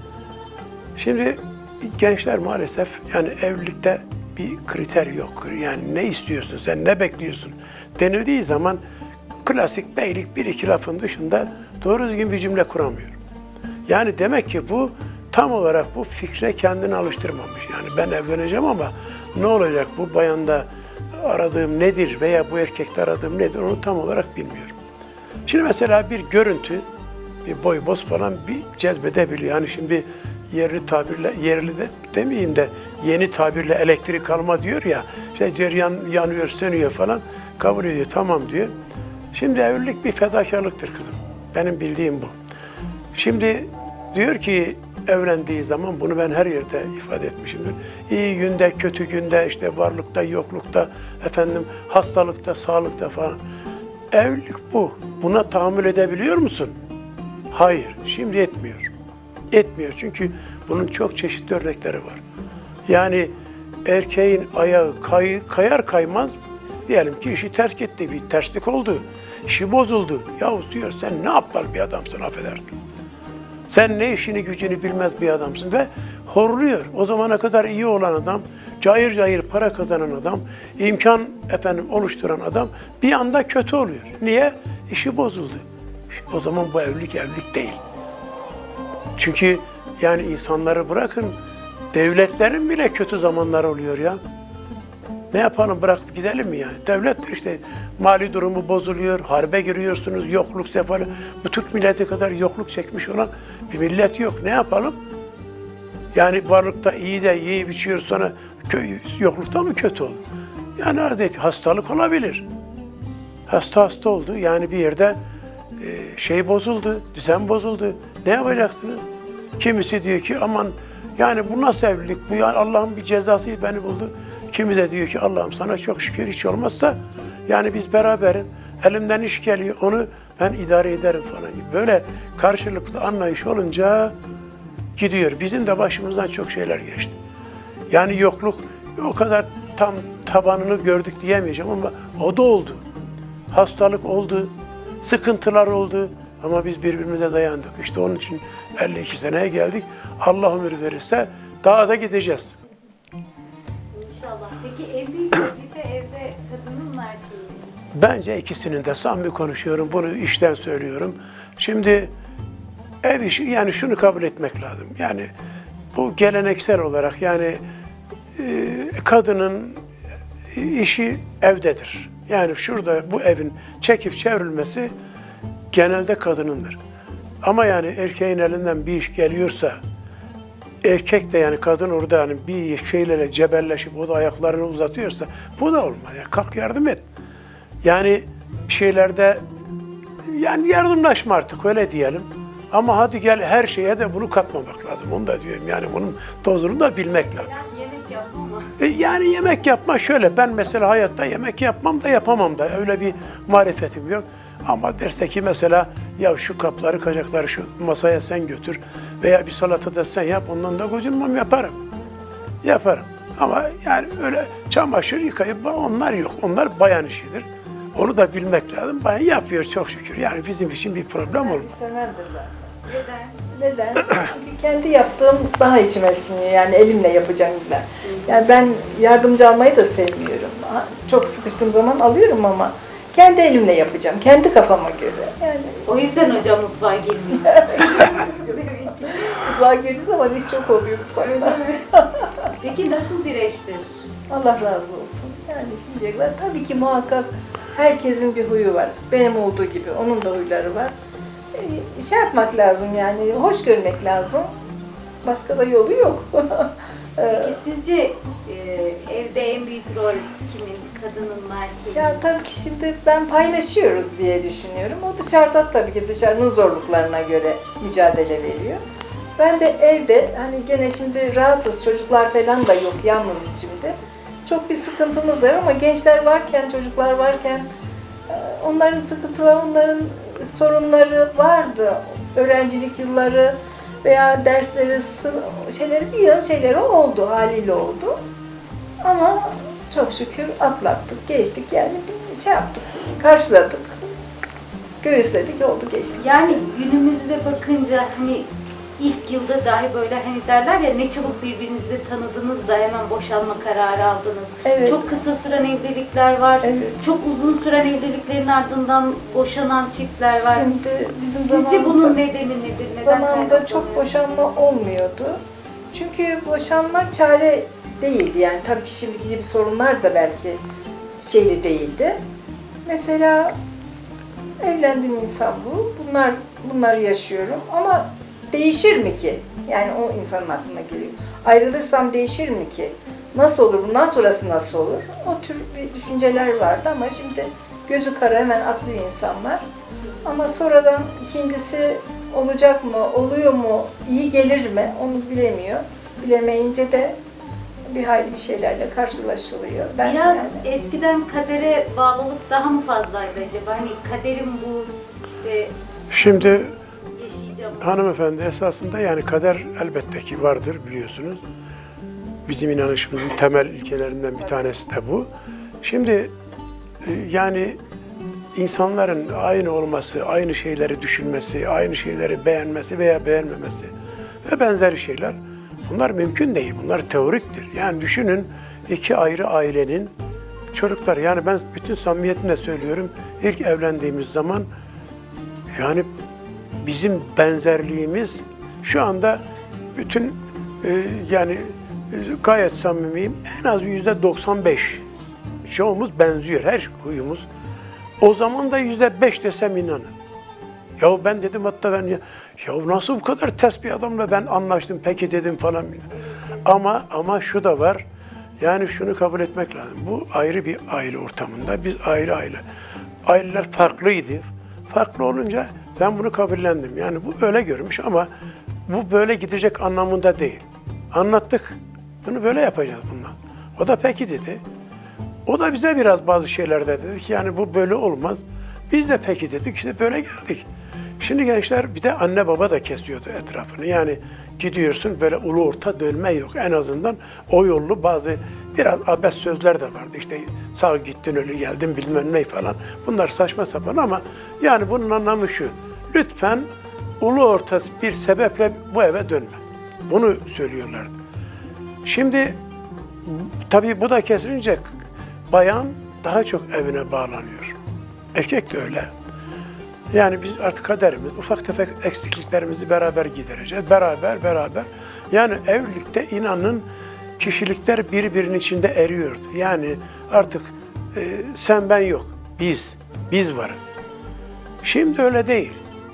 Şimdi gençler maalesef yani evlilikte bir kriter yok. Yani ne istiyorsun sen, ne bekliyorsun denildiği zaman klasik beylik bir iki lafın dışında doğru düzgün bir cümle kuramıyor. Yani demek ki bu tam olarak bu fikre kendini alıştırmamış. Yani ben evleneceğim ama ne olacak bu bayanda aradığım nedir veya bu erkekte aradığım nedir onu tam olarak bilmiyorum. Şimdi mesela bir görüntü, bir boy boz falan bir cezbedebiliyor. Yani şimdi yerli tabirle, yerli de demeyeyim de yeni tabirle elektrik alma diyor ya, işte cereyan yanıyor, sönüyor falan, kabul ediyor, tamam diyor. Şimdi evlilik bir fedakarlıktır kızım. Benim bildiğim bu. Şimdi diyor ki evlendiği zaman bunu ben her yerde ifade etmişimdir. İyi günde, kötü günde, işte varlıkta, yoklukta, efendim hastalıkta, sağlıkta falan. Evlilik bu. Buna tahammül edebiliyor musun? Hayır, şimdi etmiyor. Etmiyor çünkü bunun çok çeşitli örnekleri var. Yani erkeğin ayağı kay, kayar kaymaz, diyelim ki işi ters gitti, bir terslik oldu, işi bozuldu. Yahu diyor sen ne aptal bir adamsın, affedersin. Sen ne işini gücünü bilmez bir adamsın ve horluyor. O zamana kadar iyi olan adam, cayır cayır para kazanan adam, imkan efendim oluşturan adam bir anda kötü oluyor. Niye? İşi bozuldu. O zaman bu evlilik evlilik değil. Çünkü yani insanları bırakın, devletlerin bile kötü zamanları oluyor ya. Ne yapalım, bırakıp gidelim mi yani? Devlettir işte, mali durumu bozuluyor, harbe giriyorsunuz, yokluk, sefalet. Bu Türk milleti kadar yokluk çekmiş olan bir millet yok. Ne yapalım? Yani varlıkta iyi de iyi biçiyor, sonra yoklukta mı kötü olur? Yani adeta hastalık olabilir. Hasta hasta oldu, yani bir yerde e, şey bozuldu, düzen bozuldu. Ne yapacaksınız? Kimisi diyor ki aman yani bu nasıl evlilik, bu yani Allah'ın bir cezası beni buldu. Kimi de diyor ki Allah'ım sana çok şükür, hiç olmazsa yani biz beraberiz, elimden iş geliyor, onu ben idare ederim falan gibi. Böyle karşılıklı anlayış olunca gidiyor. Bizim de başımızdan çok şeyler geçti. Yani yokluk o kadar tam tabanını gördük diyemeyeceğim ama o da oldu. Hastalık oldu, sıkıntılar oldu ama biz birbirimize dayandık. İşte onun için elli iki seneye geldik. Allah ömür verirse daha da gideceğiz. İnşallah. Peki en büyük vazife evde kadının mı erkeğin mi? Bence ikisinin de, samimi konuşuyorum, bunu işten söylüyorum. Şimdi ev işi, yani şunu kabul etmek lazım. Yani bu geleneksel olarak yani e, kadının işi evdedir. Yani şurada bu evin çekip çevrilmesi genelde kadınındır. Ama yani erkeğin elinden bir iş geliyorsa, erkek de yani kadın orada yani bir şeylere cebelleşip o da ayaklarını uzatıyorsa bu da olmaz. Yani kalk yardım et. Yani bir şeylerde yani yardımlaşma artık, öyle diyelim. Ama hadi gel her şeye de bunu katmamak lazım. Onu da diyorum yani bunun dozunu da bilmek lazım. Yani yemek yapma ama. E, yani yemek yapma şöyle, ben mesela hayatta yemek yapmam da yapamam da, öyle bir marifetim yok. Ama derse ki mesela, ya şu kapları, kacakları şu masaya sen götür veya bir salata da sen yap, ondan da gocunmam, yaparım. Yaparım. Ama yani öyle çamaşır yıkayıp onlar yok. Onlar bayan işidir. Onu da bilmek lazım. Bayan yapıyor çok şükür. Yani bizim için bir problem olmaz. İstememdir zaten. Neden? Neden? Çünkü kendi yaptığım daha içime siniyor. Yani elimle yapacağım illa. Yani ben yardımcı almayı da sevmiyorum. Çok sıkıştığım zaman alıyorum ama kendi elimle yapacağım. Kendi kafama göre. Yani O yüzden hocam mutfağa girmiyor. mutfağa girdiği zaman iş çok oluyor mutfakta. Peki nasıl bir eştir? Allah razı olsun. Yani şimdiye kadar tabii ki muhakkak herkesin bir huyu var. Benim olduğu gibi onun da huyları var. Ee, şey yapmak lazım yani, hoş görmek lazım. Başka da yolu yok. Ee, Peki sizce e, evde en büyük rol kimin? Kadının mı, erkeğin mi? ya tabii ki şimdi ben paylaşıyoruz diye düşünüyorum. O dışarıda tabii ki dışarının zorluklarına göre mücadele veriyor. Ben de evde hani gene şimdi rahatız, çocuklar falan da yok, yalnızız şimdi. Çok bir sıkıntımız da yok ama gençler varken, çocuklar varken onların sıkıntıları, onların sorunları vardı. Öğrencilik yılları veya dersleri, şeyleri, bir yıl şeyleri oldu, haliyle oldu. Ama çok şükür atlattık, geçtik yani bir şey yaptık, karşıladık, göğüsledik, oldu, geçtik. Yani günümüzde bakınca hani ilk yılda dahi böyle hani derler ya, ne çabuk birbirinizi tanıdınız da hemen boşanma kararı aldınız. Evet. Çok kısa süren evlilikler var. Evet. Çok uzun süren evliliklerin ardından boşanan çiftler var. Şimdi bizim Sizce zamanımızda- bunun nedeni nedir? Neden Zamanında çok kaynaklanıyor? boşanma olmuyordu. Çünkü boşanma çare değildi yani. Tabii ki şimdiki gibi sorunlar da belki şeyli değildi. Mesela evlendiğim insan bu. Bunlar bunları yaşıyorum ama değişir mi ki? Yani o insanın aklına geliyor. Ayrılırsam değişir mi ki? Nasıl olur? Bundan sonrası nasıl olur? O tür bir düşünceler vardı ama şimdi gözü kara hemen atlıyor insanlar. Ama sonradan ikincisi olacak mı, oluyor mu, iyi gelir mi onu bilemiyor. Bilemeyince de bir hayli bir şeylerle karşılaşılıyor. Ben Biraz yani, eskiden kadere bağlılık daha mı fazlaydı acaba? Hani kaderim bu, işte Şimdi yaşayacağım. hanımefendi, esasında yani kader elbette ki vardır, biliyorsunuz. Bizim inanışımızın temel ilkelerinden bir tanesi de bu. Şimdi e, yani insanların aynı olması, aynı şeyleri düşünmesi, aynı şeyleri beğenmesi veya beğenmemesi ve benzeri şeyler, bunlar mümkün değil. Bunlar teoriktir. Yani düşünün, iki ayrı ailenin çocuklar, yani ben bütün samimiyetimle söylüyorum, ilk evlendiğimiz zaman yani bizim benzerliğimiz şu anda bütün e, yani e, gayet samimiyim, en az yüzde doksan beş çoğumuz benziyor, her huyumuz. O zaman da yüzde beş desem inanın. Ya ben dedim, hatta ben ya, ya nasıl bu kadar ters bir adamla ben anlaştım peki dedim falan. Ama ama şu da var. Yani şunu kabul etmek lazım. Bu ayrı bir aile ortamında, biz ayrı aile. Aileler farklıydı. Farklı olunca ben bunu kabullendim. Yani bu böyle görmüş ama bu böyle gidecek anlamında değil. Anlattık. Bunu böyle yapacağız bundan. O da peki dedi. O da bize biraz bazı şeylerde dedi ki yani bu böyle olmaz. Biz de peki dedik, işte böyle geldik. Şimdi gençler bir de anne baba da kesiyordu etrafını. Yani gidiyorsun, böyle ulu orta dönme yok. En azından o yollu bazı biraz abes sözler de vardı. İşte sağ gittin ölü geldin bilmem ne falan. Bunlar saçma sapan ama yani bunun anlamı şu. Lütfen ulu orta bir sebeple bu eve dönme. Bunu söylüyorlardı. Şimdi tabii bu da kesilince bayan daha çok evine bağlanıyor. Erkek de öyle. Yani biz artık kaderimiz, ufak tefek eksikliklerimizi beraber gidereceğiz. Beraber, beraber. Yani evlilikte inanın kişilikler birbirinin içinde eriyordu. Yani artık e, sen ben yok, biz, biz varız. Şimdi öyle değil.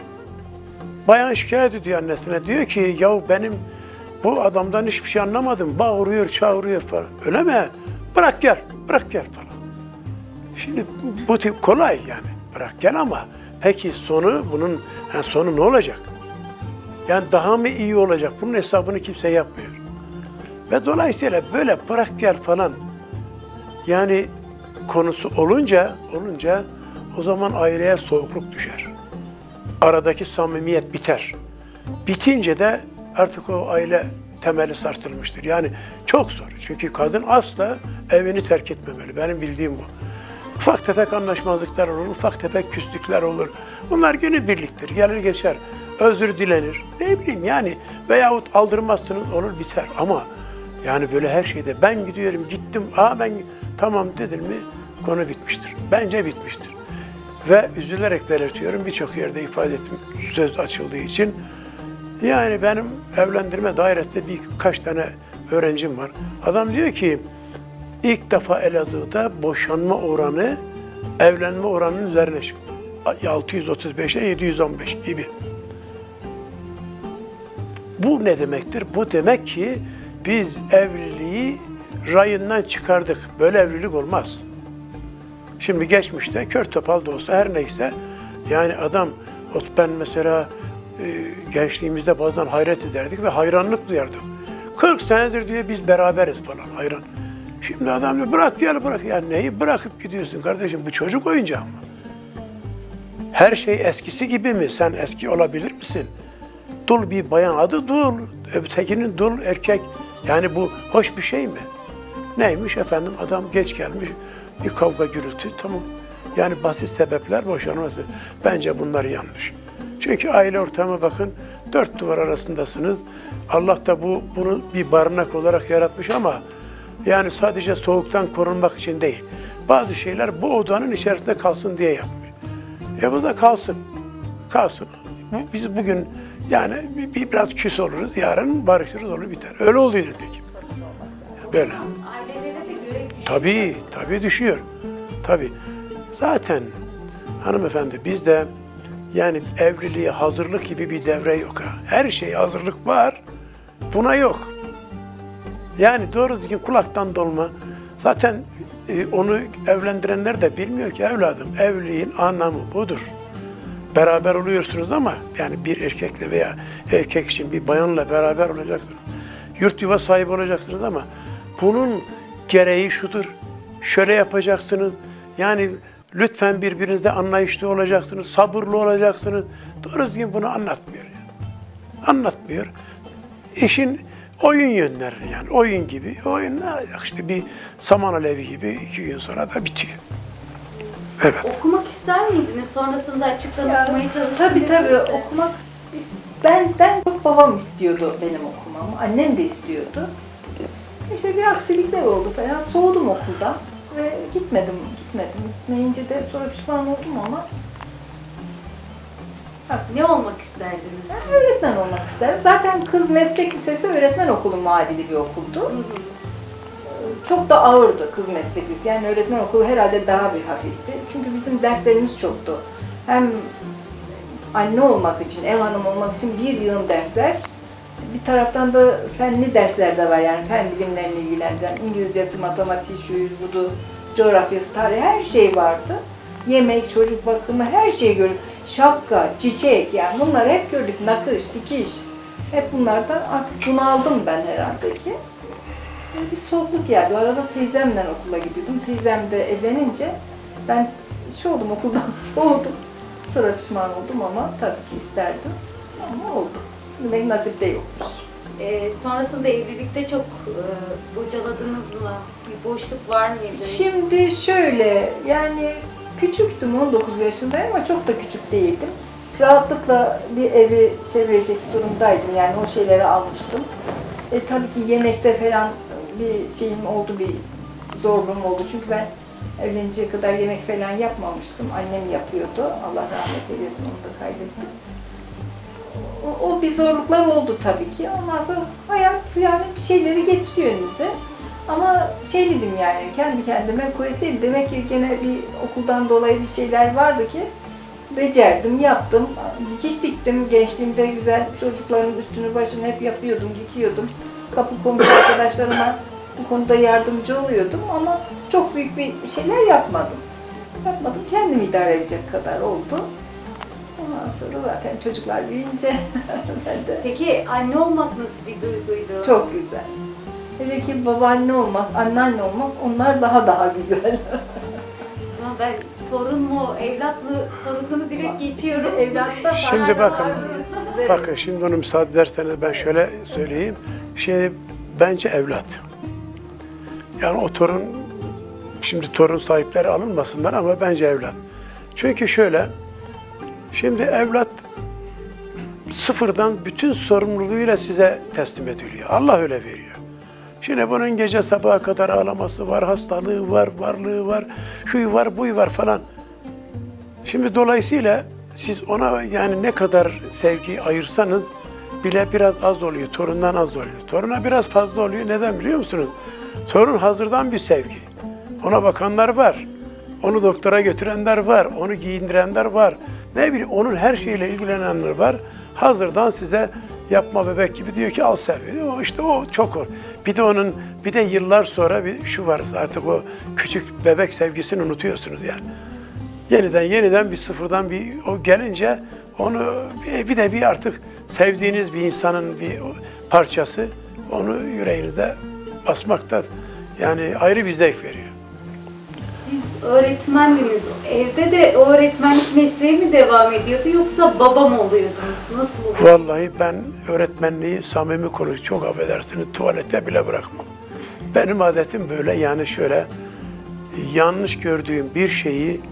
Bayan şikayet ediyor annesine, diyor ki yahu benim bu adamdan hiçbir şey anlamadım, bağırıyor, çağırıyor falan. Öyle mi? Bırak gel, bırak gel falan. Şimdi bu tip kolay yani, bırak gel ama peki sonu, bunun yani sonu ne olacak? Yani daha mı iyi olacak? Bunun hesabını kimse yapmıyor. Ve dolayısıyla böyle bırak gel falan yani konusu olunca olunca o zaman aileye soğukluk düşer. Aradaki samimiyet biter. Bitince de artık o aile temeli sarsılmıştır. Yani çok zor. Çünkü kadın asla evini terk etmemeli. Benim bildiğim bu. Ufak tefek anlaşmazlıklar olur, ufak tefek küslükler olur. Bunlar günübirliktir, gelir geçer. Özür dilenir. Ne bileyim yani veyahut aldırmazsınız olur biter. Ama yani böyle her şeyde ben gidiyorum, gittim, aa ben tamam dedim mi konu bitmiştir. Bence bitmiştir. Ve üzülerek belirtiyorum birçok yerde ifade ettim söz açıldığı için. Yani benim evlendirme dairesinde birkaç tane öğrencim var. Adam diyor ki ilk defa Elazığ'da boşanma oranı evlenme oranının üzerine çıktı. altı yüz otuz beşe yedi yüz on beş gibi. Bu ne demektir? Bu demek ki biz evliliği rayından çıkardık. Böyle evlilik olmaz. Şimdi geçmişte kör topal da olsa her neyse yani adam ben mesela e, gençliğimizde bazen hayret ederdik ve hayranlık duyardık. kırk senedir diyor biz beraberiz falan hayran. Şimdi adam diyor bırak gel bırak. Yani neyi bırakıp gidiyorsun kardeşim? Bu çocuk oyuncağı mı? Her şey eskisi gibi mi? Sen eski olabilir misin? Dul bir bayan adı dul. Ötekinin dul erkek. Yani bu hoş bir şey mi? Neymiş efendim? Adam geç gelmiş. Bir kavga gürültü. Tamam. Yani basit sebepler boşanması. Bence bunlar yanlış. Çünkü aile ortamı bakın dört duvar arasındasınız. Allah da bu bunu bir barınak olarak yaratmış ama yani sadece soğuktan korunmak için değil. Bazı şeyler bu odanın içerisinde kalsın diye yapmış. E bu da kalsın. Kalsın. Biz bugün yani bir, biraz küs oluruz, yarın barışırız, olur biter. Öyle oldu nitekim. Böyle. Ailelere de göre düşüyor. Tabii, tabii düşüyor. Tabii. Zaten hanımefendi bizde yani evliliğe hazırlık gibi bir devre yok ha. Her şeye hazırlık var, buna yok. Yani doğru düzgün kulaktan dolma. Zaten e, onu evlendirenler de bilmiyor ki evladım. Evliliğin anlamı budur. Beraber oluyorsunuz ama yani bir erkekle veya erkek için bir bayanla beraber olacaksınız. Yurt yuva sahibi olacaksınız ama bunun gereği şudur. Şöyle yapacaksınız. Yani lütfen birbirinize anlayışlı olacaksınız, sabırlı olacaksınız. Doğru düzgün bunu anlatmıyor. Yani. Anlatmıyor. İşin oyun yönlerini yani oyun gibi. Oyunlar işte bir saman alevi gibi iki gün sonra da bitiyor. Evet. Okumak ister miydiniz? Sonrasında açıktan Ya, okumaya çalıştınız. tabii tabii okumak ben ben çok babam istiyordu benim okumamı. Annem de istiyordu. İşte bir aksilikler oldu falan. Soğudum okuldan ve gitmedim, gitmedim. Gitmeyince de sonra pişman oldum ama Ne olmak isterdiniz? ben öğretmen olmak isterim. Zaten kız meslek lisesi öğretmen okulu muadili bir okuldu. Hı hı. Çok da ağırdı kız meslek lisesi. Yani öğretmen okulu herhalde daha bir hafifti. Çünkü bizim derslerimiz çoktu. Hem anne olmak için, ev hanımı olmak için bir yığın dersler. Bir taraftan da fenli dersler de var yani fen bilimlerini ilgilendiren. İngilizcesi, matematiği, şuyu, budu, coğrafyası, tarihi her şey vardı. Yemek, çocuk bakımı her şeyi gördük. Şapka, çiçek yani bunları hep gördük. Nakış, dikiş. Hep bunlardan artık bunaldım ben herhalde ki. Bir soğukluk geldi. O arada teyzemle okula gidiyordum. Teyzem de evlenince ben şey oldum okuldan soğudum. Sonra pişman oldum ama tabii ki isterdim. Ama oldu. Demek nasip de yokmuş. Ee, sonrasında evlilikte çok e, bocaladınız mı? Bir boşluk var mıydı? Şimdi şöyle yani küçüktüm on dokuz yaşındayım ama çok da küçük değildim. Rahatlıkla bir evi çevirecek durumdaydım yani o şeyleri almıştım. E, tabii ki yemekte falan bir şeyim oldu, bir zorluğum oldu. Çünkü ben evleninceye kadar yemek falan yapmamıştım. Annem yapıyordu. Allah rahmet eylesin, onu da kaybettim. O, o bir zorluklar oldu tabii ki. Ondan sonra hayat yani bir şeyleri getiriyor önümüze. Ama şey dedim yani kendi kendime kuvvetliyim. Demek ki gene bir okuldan dolayı bir şeyler vardı ki becerdim, yaptım. Dikiş diktim. Gençliğimde güzel çocukların üstünü başını hep yapıyordum, dikiyordum. Kapı komşu arkadaşlarıma bu konuda yardımcı oluyordum ama çok büyük bir şeyler yapmadım. Yapmadım, kendimi idare edecek kadar oldu. Ondan sonra zaten çocuklar büyüyünce ben de... Peki anne olmak nasıl bir duyguydu? Çok güzel. Hele ki babaanne olmak, anneanne olmak onlar daha daha güzel. O zaman ben torun mu, evlat mı sorusunu direkt geçiyorum. Evlatta Şimdi bakın, bakın. bakın şimdi onu müsaade ederseniz ben şöyle söyleyeyim. Şimdi bence evlat. Yani o torun, şimdi torun sahipleri alınmasınlar ama bence evlat. Çünkü şöyle, şimdi evlat sıfırdan bütün sorumluluğuyla size teslim ediliyor. Allah öyle veriyor. Şimdi bunun gece sabaha kadar ağlaması var, hastalığı var, varlığı var, şuyu var, buyu var falan. Şimdi dolayısıyla siz ona yani ne kadar sevgi ayırsanız bile biraz az oluyor, torundan az oluyor. Toruna biraz fazla oluyor. Neden biliyor musunuz? Torun hazırdan bir sevgi. Ona bakanlar var. Onu doktora götürenler var. Onu giyindirenler var. Ne bileyim onun her şeyle ilgilenenler var. Hazırdan size yapma bebek gibi diyor ki al sev. O işte o çok o. Bir de onun bir de yıllar sonra bir şu var artık o küçük bebek sevgisini unutuyorsunuz yani. Yeniden yeniden bir sıfırdan bir o gelince onu bir de bir artık sevdiğiniz bir insanın bir parçası onu yüreğinize basmakta yani ayrı bir zevk veriyor. Siz öğretmendiniz. Evde de öğretmenlik mesleği mi devam ediyordu yoksa baba mı oluyordunuz? Nasıl oluyor? Vallahi ben öğretmenliği samimi konuş çok affedersiniz tuvalete bile bırakmam. Benim adetim böyle yani şöyle yanlış gördüğüm bir şeyi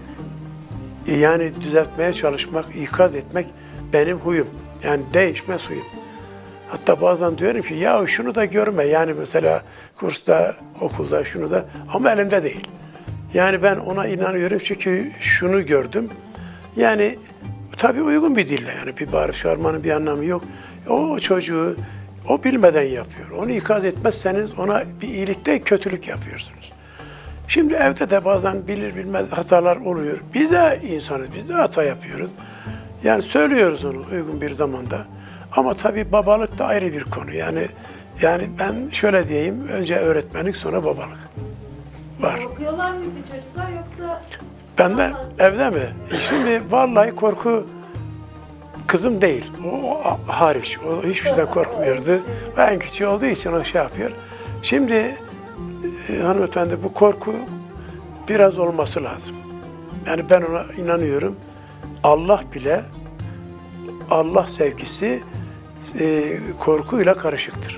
yani düzeltmeye çalışmak, ikaz etmek benim huyum. Yani değişmez huyum. Hatta bazen diyorum ki ya şunu da görme yani mesela kursta, okulda şunu da ama elimde değil. Yani ben ona inanıyorum çünkü şunu gördüm. Yani tabii uygun bir dille yani bir bağırıp çağırmanın bir anlamı yok. O çocuğu o bilmeden yapıyor. Onu ikaz etmezseniz ona bir iyilikte kötülük yapıyorsunuz. Şimdi evde de bazen bilir bilmez hatalar oluyor. Biz de insanız, biz de hata yapıyoruz. Yani söylüyoruz onu uygun bir zamanda. Ama tabii babalık da ayrı bir konu. Yani yani ben şöyle diyeyim, önce öğretmenlik sonra babalık var. Korkuyorlar mıydı çocuklar yoksa? Ben de evde mi? Şimdi vallahi korku kızım değil. O, o hariç. O hiçbir şeyden korkmuyordu. O en küçüğü olduğu için o şey yapıyor. Şimdi e, hanımefendi bu korku biraz olması lazım. Yani ben ona inanıyorum. Allah bile Allah sevgisi e, korkuyla karışıktır.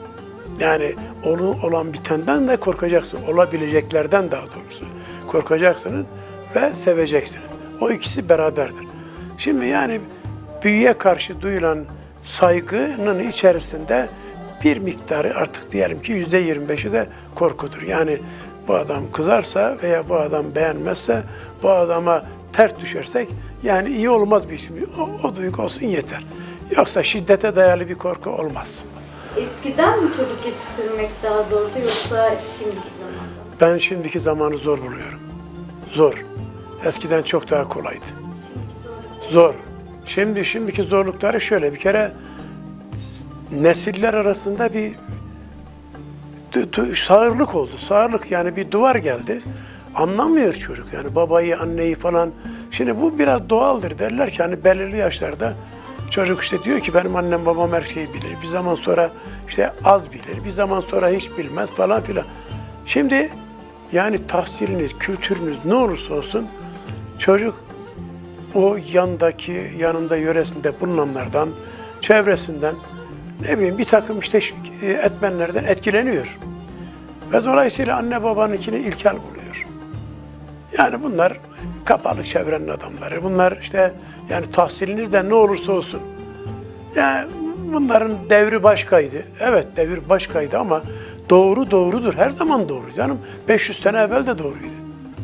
Yani onu olan bitenden de korkacaksın. Olabileceklerden daha doğrusu korkacaksınız ve seveceksiniz. O ikisi beraberdir. Şimdi yani büyüye karşı duyulan saygının içerisinde bir miktarı artık diyelim ki yüzde yirmi beşi de korkudur. Yani bu adam kızarsa veya bu adam beğenmezse, bu adama ters düşersek yani iyi olmaz bir şey. O, o duygu olsun yeter. Yoksa şiddete dayalı bir korku olmaz. Eskiden mi çocuk yetiştirmek daha zordu yoksa şimdiki zamanda? Ben şimdiki zamanı zor buluyorum. Zor. Eskiden çok daha kolaydı. Zor. Şimdi şimdiki zorlukları şöyle bir kere nesiller arasında bir sağırlık oldu. Sağırlık yani bir duvar geldi. Anlamıyor çocuk yani babayı, anneyi falan. Şimdi bu biraz doğaldır derler ki hani belirli yaşlarda çocuk işte diyor ki benim annem babam her şeyi bilir. Bir zaman sonra işte az bilir. Bir zaman sonra hiç bilmez falan filan. Şimdi yani tahsiliniz, kültürünüz ne olursa olsun çocuk o yandaki, yanında, yöresinde bulunanlardan, çevresinden ne bileyim bir takım işte etmenlerden etkileniyor. Ve dolayısıyla anne babanınkini ilkel buluyor. Yani bunlar kapalı çevrenin adamları. Bunlar işte yani tahsiliniz de ne olursa olsun. Yani bunların devri başkaydı. Evet devir başkaydı ama doğru doğrudur. Her zaman doğru canım. beş yüz sene evvel de doğruydu.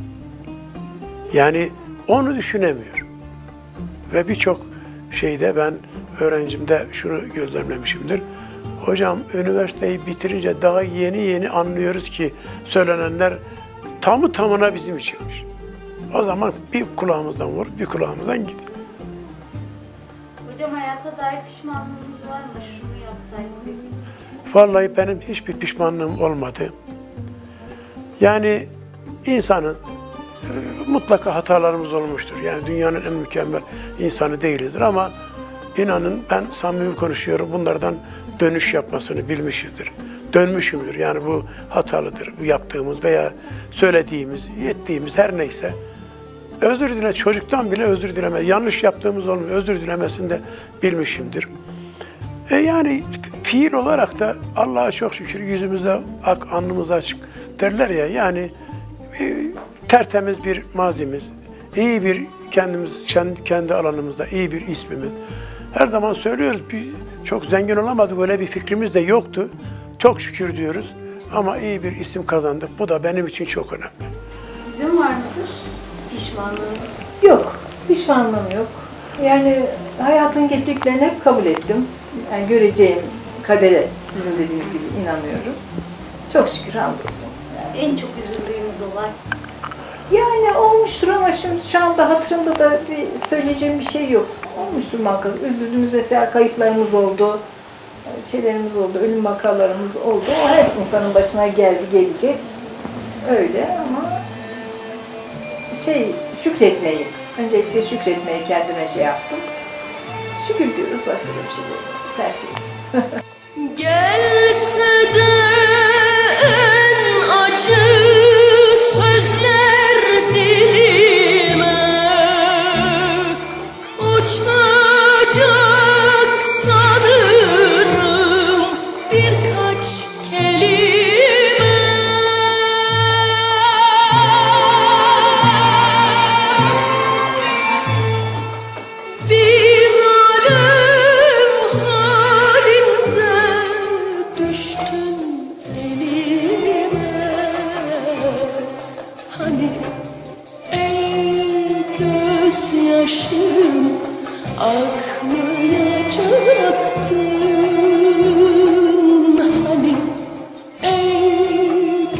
Yani onu düşünemiyor. Ve birçok şeyde ben öğrencimde şunu gözlemlemişimdir. Hocam üniversiteyi bitirince daha yeni yeni anlıyoruz ki söylenenler tamı tamına bizim içinmiş. O zaman bir kulağımızdan vur, bir kulağımızdan git. Hocam hayata dair pişmanlığınız var mı? Şunu yapsaydım. Vallahi benim hiçbir pişmanlığım olmadı. Yani insanız, mutlaka hatalarımız olmuştur. Yani dünyanın en mükemmel insanı değilizdir ama inanın ben samimi konuşuyorum, bunlardan dönüş yapmasını bilmişizdir. dönmüşümdür. Yani bu hatalıdır, bu yaptığımız veya söylediğimiz, ettiğimiz her neyse. Özür dile, çocuktan bile özür dileme, yanlış yaptığımız olmuyor, özür dilemesini de bilmişimdir. E yani fiil olarak da Allah'a çok şükür yüzümüzde ak, alnımız açık derler ya, yani e, tertemiz bir mazimiz, iyi bir kendimiz, kendi, kendi alanımızda iyi bir ismimiz. Her zaman söylüyoruz, bir, çok zengin olamadık, öyle bir fikrimiz de yoktu. Çok şükür diyoruz ama iyi bir isim kazandık. Bu da benim için çok önemli. Sizin var mıdır pişmanlığınız? Yok, pişmanlığım yok. Yani hayatın getirdiklerini hep kabul ettim. Yani göreceğim kadere sizin dediğiniz gibi inanıyorum. Çok şükür, hamdolsun. Yani En çok üzüldüğünüz olay? Yani olmuştur ama şimdi şu anda hatırımda da bir söyleyeceğim bir şey yok. Olmuştur muhakkak. Üzüldüğümüz mesela kayıplarımız oldu, şeylerimiz oldu, ölüm vakalarımız oldu. O her insanın başına geldi, gelecek. Öyle ama şey, şükretmeyi, öncelikle şükretmeyi kendime şey yaptım. Şükür diyoruz, başka bir şey yok. Her şey için. Gelse de en acı sözler dilime uçacak sanırım birkaç kelime. Bir alem halinde düştün elime. Hani ey gözyaşım akmayacaktın. Hani ey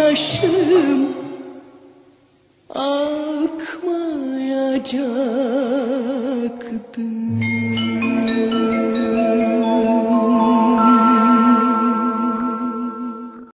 gözyaşım akmayacaktın.